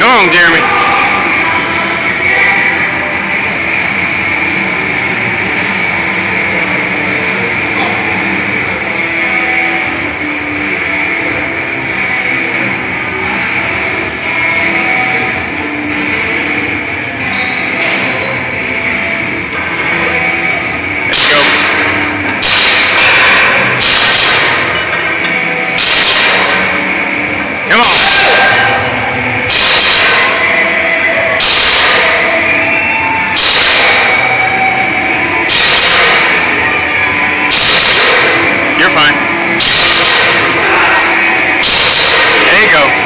Come on, Jeremy. Come on. You're fine. There you go.